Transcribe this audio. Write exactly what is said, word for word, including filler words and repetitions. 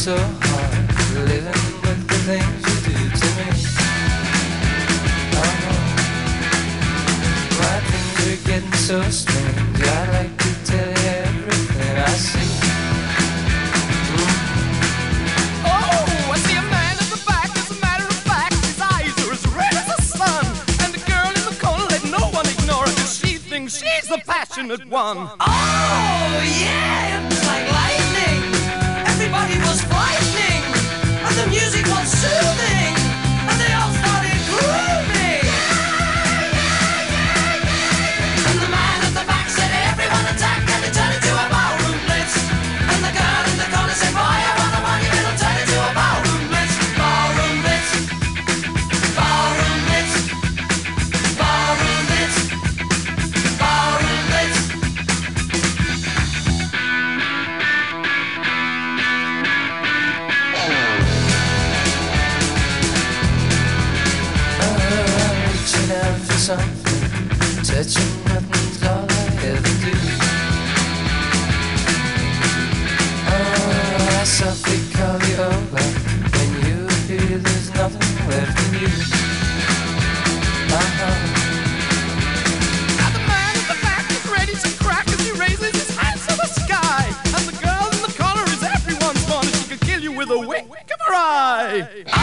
so hard living with the things you do to me. Oh, my things are getting so strange. I'd like to tell you everything I see. Mm. Oh, I see a man in the back. As a matter of fact, his eyes are as red as the sun. And the girl in the corner, let no one ignore her, 'cause she thinks she's the passionate one. Oh, yeah, it's like lightning. Everybody was frightening, and the music was soothing, and they all started grooving. And the man at the back said, everyone attack, and it turned into a ballroom blitz. And the girl in the corner said, boy, I wanna want you, it'll turn into a ballroom blitz. Ballroom blitz, ballroom blitz, ballroom blitz, ballroom blitz. Reaching out for something, touching nothing's all I ever do. Oh, I softly call you over. When you appear, there's nothing left in you. Uh-huh. Now the man in the back is ready to crack as he raises his hands to the sky. And the girl in the corner is everyone's one, and she could kill you with a wink of her eye.